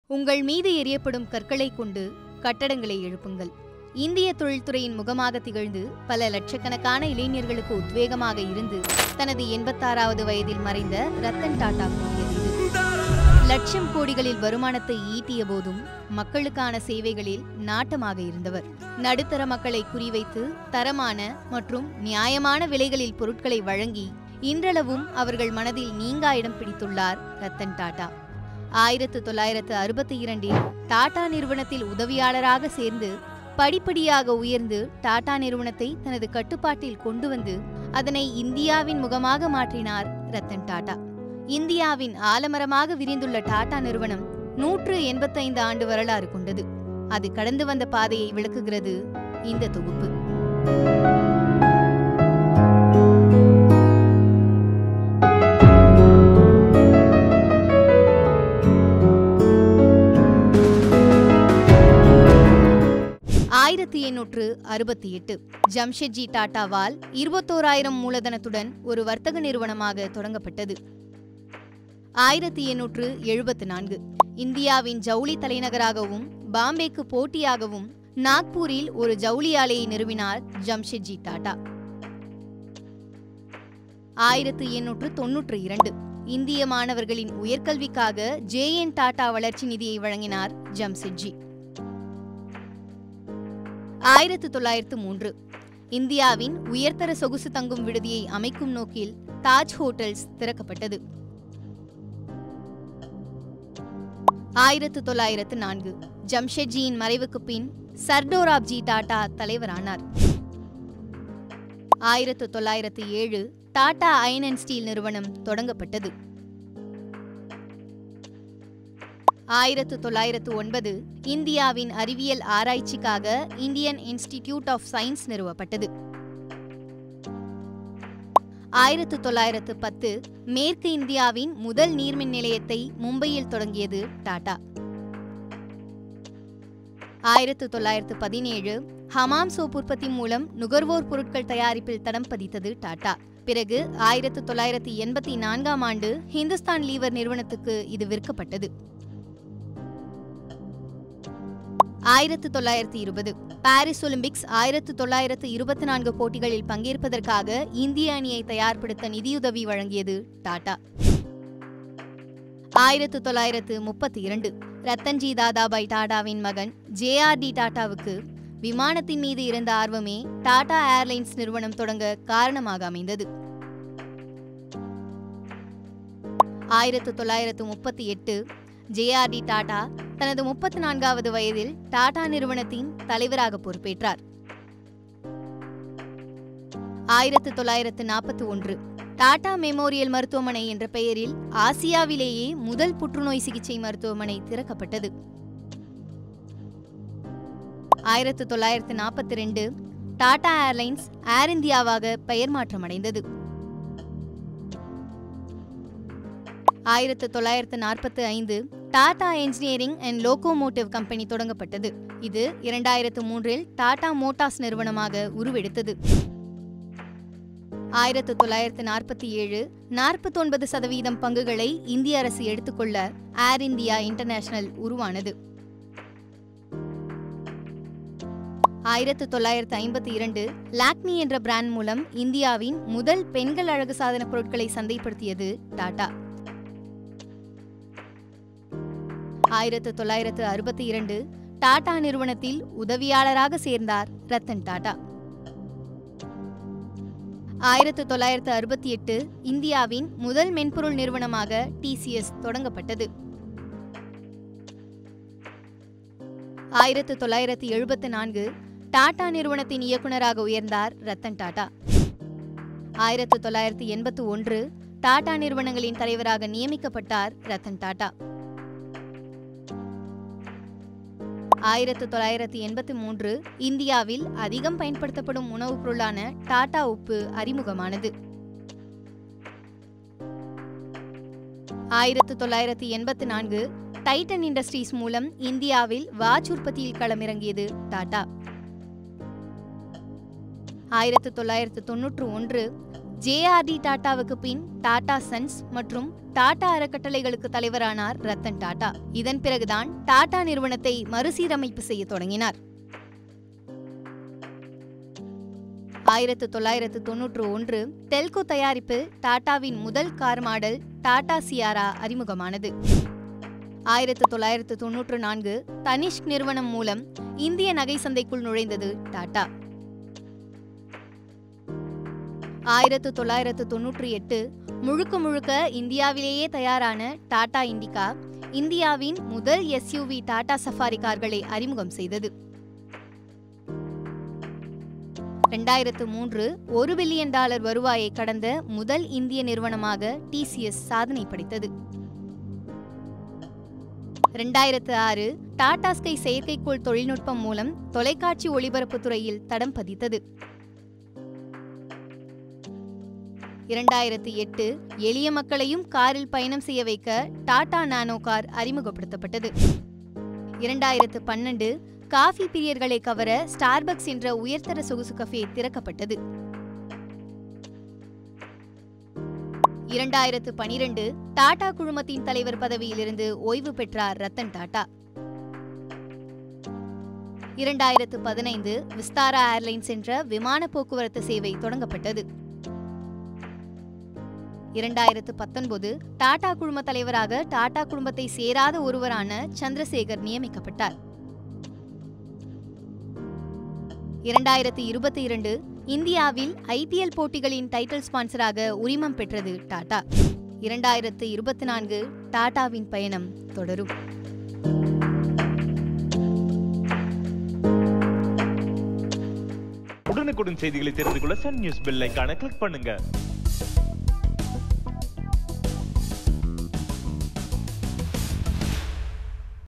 உங்கள் மீது எறியப்படும் கற்களைக் கொண்டு கட்டடங்களை எழுப்புங்கள். இந்திய தொழில்துறையின் முகமாக திகழ்ந்து பல லட்சக்கணக்கான இளைஞர்களுக்கு உத்வேகமாக இருந்து தனது 86வது வயதில் மறைந்த ரத்தன் டாடா கூறியது இது. லட்சம் கோடிகளில் வருமானத்தை ஈட்டிய போதும் மக்களுக்கான சேவைகளில் நாட்டமாக இருந்தவர். நடுத்தர மக்களை குறிவைத்து தரமான மற்றும் நியாயமான விலைகளில் பொருட்களை வழங்கி இன்றளவும் அவர்கள் மனதில் நீங்கா இடம் பிடித்துள்ளார் ரத்தன் டாடா. 1962இல் டாடா நிறுவனத்தில் உதவியாளராக சேர்ந்து படிப்படியாக உயர்ந்து டாடா நிறுவனத்தை தனது கட்டுப்பாட்டில் கொண்டு வந்து அதனை இந்தியாவின் முகமாக மாற்றினார் ரத்தன் டாடா. இந்தியாவின் ஆலமரமாக விரிந்துள்ள டாடா நிறுவனம் 185 ஆண்டு வரலாறு கொண்டது. அது கடந்து வந்த பாதையை விளக்குகிறது இந்த தொகுப்பு. ஜம்ஷெட்ஜி டாடாவால் 21,000 மூலதனத்துடன் ஒரு வர்த்தக நிறுவனமாக தொடங்கப்பட்டது. 1874 இந்தியாவின் ஜவுளி தலைநகராகவும் பாம்பேக்கு போட்டியாகவும் நாக்பூரில் ஒரு ஜவுளி ஆலையை நிறுவினார் ஜம்ஷெட்ஜி டாடா. 1892 இந்திய மாணவர்களின் உயர்கல்விக்காக JN டாடா வளர்ச்சி நிதியை வழங்கினார் ஜம்ஷெட்ஜி. 1903 இந்தியாவின் உயர்தர சொகுசு தங்கும் விடுதியை அமைக்கும் நோக்கில் தாஜ் ஹோட்டல்ஸ் திறக்கப்பட்டது. 1904 ஜம்ஷெட்ஜியின் மறைவுக்கு பின் சர்தோராப்ஜி Tata தலைவரானார். 1907 Tata iron and Steeles நிறுவனம் தொடங்கப்பட்டது. 1909 இந்தியாவின் அறிவியல் ஆராய்ச்சிக்காக இந்தியன் இன்ஸ்டிடியூட் ஆஃப் சயின்ஸ் நிறுவப்பட்டது. 1910 மேற்கு இந்தியாவின் முதல் நீர்மின் நிலையத்தை மும்பையில் தொடங்கியது டாடா. 1917 ஹமாம் சோப் உற்பத்தி மூலம் நுகர்வோர் பொருட்கள் தயாரிப்பில் தடம் பதித்தது டாடா. பிறகு 1984 ஆண்டு ஹிந்துஸ்தான் லீவர் நிறுவனத்துக்கு இது விற்கப்பட்டது. 1920 பாரிஸ் ஒலிம்பிக்ஸ் 1924 போட்டிகளில் பங்கேற்பதற்காக இந்திய அணியை தயார்படுத்த நிதியுதவி வழங்கியது டாடா. 1932 ரத்தன்ஜி தாதாபாய் டாடாவின் மகன் JRD டாடாவுக்கு விமானத்தின் மீது இருந்த ஆர்வமே டாடா ஏர்லைன்ஸ் நிறுவனம் தொடங்க காரணமாக அமைந்தது. 1938 JRD டாடா தனது 34வது வயதில் டாடா நிறுவனத்தின் தலைவராக பொறுப்பேற்றார். 1941 டாடா மெமோரியல் மருத்துவமனை என்ற பெயரில் ஆசியாவிலேயே முதல் புற்றுநோய் சிகிச்சை மருத்துவமனை திறக்கப்பட்டது. 1942 டாடா ஏர்லைன்ஸ் ஏர் இந்தியாவாக பெயர் மாற்றமடைந்தது. 1945 Tata engineering and locomotive company தொடங்கப்பட்டது. இது 2003இல் டாடா மோட்டார்ஸ் நிறுவனமாக உருவெடுத்தது. 1947 49% பங்குகளை இந்திய அரசு எடுத்துக்கொள்ள ஏர் இந்தியா இன்டர்நேஷனல் உருவானது. 1952 லாக்மி என்ற பிராண்ட் மூலம் இந்தியாவின் முதல் பெண்கள் அழகு சாதன பொருட்களை சந்தைப்படுத்தியது டாடா. 1962 டாடா நிறுவனத்தில் உதவியாளராக சேர்ந்தார் ரத்தன் டாடா. 1968 இந்தியாவின் முதல் மென்பொருள் நிறுவனமாக TCS தொடங்கப்பட்டது. 1974 டாடா நிறுவனத்தின் இயக்குநராக உயர்ந்தார் ரத்தன் டாடா. 1981 டாடா நிறுவனங்களின் தலைவராக நியமிக்கப்பட்டார் ரத்தன் டாடா. 1983 இந்தியாவில் அதிகம் பயன்படுத்தப்படும் உணவுப் பொருளான டாடா உப்பு அறிமுகமானது. 1984 டைட்டன் இண்டஸ்ட்ரீஸ் மூலம் இந்தியாவில் வாட்ச் உற்பத்தியில் களமிறங்கியது டாடா. 1991 JRD டாட்டாவுக்கு பின் டாடா சன்ஸ் மற்றும் டாடா அறக்கட்டளைகளுக்கு தலைவரானார் ரத்தன் டாடா. இதன் பிறகுதான் டாடா நிறுவனத்தை மறுசீரமைப்பு செய்ய தொடங்கினார். 1991 டெல்கோ தயாரிப்பு டாடாவின் முதல் கார் மாடல் டாடா சியாரா அறிமுகமானது. 1994 தனிஷ்க் நிறுவனம் மூலம் இந்திய நகை சந்தைக்குள் நுழைந்தது டாடா. 1998 முழுக்க இந்தியாவிலேயே தயாரான டாடா இண்டிகா இந்தியாவின் முதல் SUV டாடா சஃபாரி கார்களை அறிமுகம் செய்தது. 2003 $1 பில்லியன் வருவாயை கடந்த முதல் இந்திய நிறுவனமாக TCS சாதனை படைத்தது. 2006 டாடா ஸ்கை செயற்கைக்கோள் தொழில்நுட்பம் மூலம் தொலைக்காட்சி ஒளிபரப்பு துறையில் தடம் பதித்தது. 2008 எளிய மக்களையும் காரில் பயணம் செய்ய வைக்க டாடா நானோ கார் அறிமுகப்படுத்தப்பட்டது. 2012 காஃபி பிரியர்களை கவர ஸ்டார்பக்ஸ் என்ற உயர்தர சொகுசு கஃபே திறக்கப்பட்டது. 2012 டாடா குழுமத்தின் தலைவர் பதவியிலிருந்து ஓய்வு பெற்றார் ரத்தன் டாடா. 2015 விஸ்தாரா ஏர்லைன்ஸ் என்ற விமான போக்குவரத்து சேவை தொடங்கப்பட்டது. 2019 டாடா குழும தலைவராக டாடா குடும்பத்தை சேராத ஒருவரான சந்திரசேகர் நியமிக்கப்பட்டார். 2022 இந்தியாவில் IPL போட்டிகளின் டைட்டில் ஸ்பான்சராக உரிமம் பெற்றது டாடா. 2024 டாடாவின் பயணம் தொடரும். உடனுக்குடன் செய்திகளை தெரிந்து கொள்ள சன் நியூஸ் பெல் ஐகானை கிளிக் பண்ணுங்க.